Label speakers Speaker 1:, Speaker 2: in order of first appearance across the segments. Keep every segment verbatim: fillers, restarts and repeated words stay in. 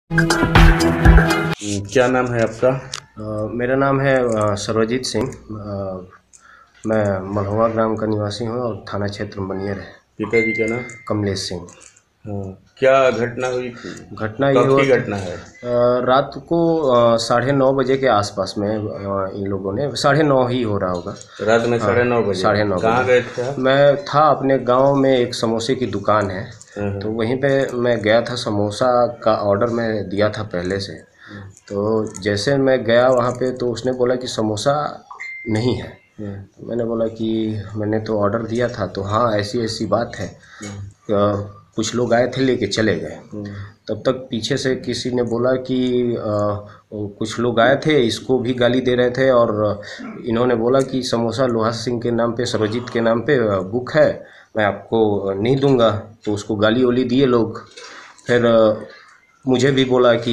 Speaker 1: क्या नाम है आपका?
Speaker 2: अ, मेरा नाम है अ, सर्वजीत सिंह। अ, मैं मलहुआ ग्राम का निवासी हूँ और थाना क्षेत्र मनियर है।
Speaker 1: पिताजी का नाम?
Speaker 2: कमलेश सिंह।
Speaker 1: हाँ, क्या घटना हुई?
Speaker 2: घटना ये
Speaker 1: कब
Speaker 2: हुआ
Speaker 1: की
Speaker 2: कि
Speaker 1: घटना है?
Speaker 2: अ, रात को अ, साढ़े नौ बजे के आसपास में अ, इन लोगों ने, साढ़े नौ ही हो रहा होगा।
Speaker 1: रात में साढ़े नौ
Speaker 2: हाँ,
Speaker 1: बजे
Speaker 2: साढ़े नौ
Speaker 1: कहाँ
Speaker 2: बजे
Speaker 1: गए थे आप?
Speaker 2: मैं था अपने गांव में, एक समोसे की दुकान है
Speaker 1: हाँ, हाँ।
Speaker 2: तो वहीं पे मैं गया था। समोसा का ऑर्डर मैं दिया था पहले से। तो जैसे मैं गया वहाँ पे तो उसने बोला कि समोसा नहीं है। तो मैंने बोला कि मैंने तो ऑर्डर दिया था। तो हाँ, ऐसी ऐसी बात है। अ, कुछ लोग आए थे, लेके चले गए। तब तक पीछे से किसी ने बोला कि अ, कुछ लोग आए थे, इसको भी गाली दे रहे थे और इन्होंने बोला कि समोसा लोहा सिंह के नाम पे, सर्वजीत के नाम पे बुक है, मैं आपको नहीं दूंगा। तो उसको गाली वाली दिए लोग। फिर अ, मुझे भी बोला कि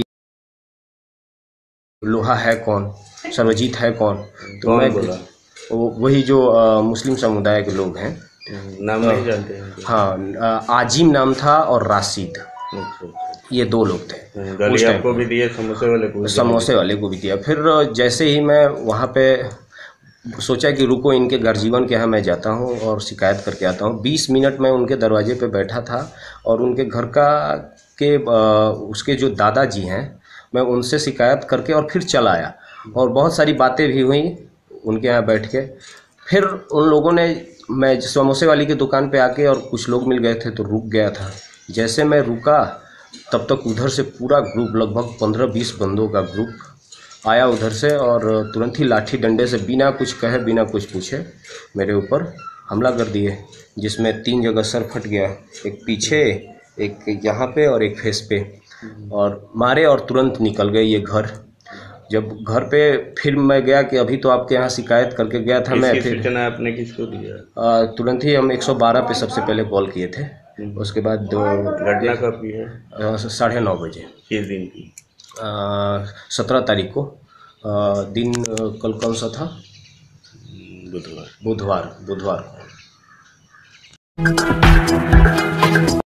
Speaker 2: लोहा है कौन, सर्वजीत है कौन। तो
Speaker 1: कौन
Speaker 2: मैं
Speaker 1: बोला?
Speaker 2: वो वही जो अ, मुस्लिम समुदाय के लोग हैं।
Speaker 1: नाम
Speaker 2: अ,
Speaker 1: नहीं जानते हैं क्या?
Speaker 2: हाँ, अ, आजिम नाम था और राशिद,
Speaker 1: अच्छा अच्छा।
Speaker 2: ये दो लोग थे।
Speaker 1: हाँ, गाली
Speaker 2: उस टाइम
Speaker 1: आपको भी
Speaker 2: पे
Speaker 1: दिए, समोसे वाले को भी गाली दी?
Speaker 2: समोसे वाले को भी दिया। फिर जैसे ही मैं वहाँ पे सोचा कि रुको, इनके घर जीवन के यहाँ मैं जाता हूँ और शिकायत करके आता हूँ। बीस मिनट मैं उनके दरवाजे पे बैठा था और उनके घर का के अ, उसके जो दादाजी हैं, मैं उनसे शिकायत करके और फिर चला आया। और बहुत सारी बातें भी हुई उनके यहाँ बैठ के। फिर उन लोगों ने, मैं समोसे वाली की दुकान पे आके और कुछ लोग मिल गए थे तो रुक गया था। जैसे मैं रुका तब तक उधर से पूरा ग्रुप, लगभग पंद्रह बीस बंदों का ग्रुप आया उधर से और तुरंत ही लाठी डंडे से बिना कुछ कहे, बिना कुछ पूछे मेरे ऊपर हमला कर दिए, जिसमें तीन जगह सर फट गया, एक पीछे, एक यहाँ पे और एक फेस पे। और मारे और तुरंत निकल गए ये घर। जब घर पे फिर मैं गया कि अभी तो आपके यहाँ शिकायत करके गया था मैं।
Speaker 1: किसकी
Speaker 2: फिर
Speaker 1: सूचना आपने किसको दिया?
Speaker 2: अ, तुरंत ही हम एक सौ बारह पे सबसे पहले कॉल किए थे। उसके बाद दो
Speaker 1: घटना कब की है?
Speaker 2: अ, साढ़े नौ बजे,
Speaker 1: किस दिन की?
Speaker 2: सत्रह तारीख को। अ, दिन अ, कल कौन सा था?
Speaker 1: बुधवार।
Speaker 2: बुधवार बुधवार को।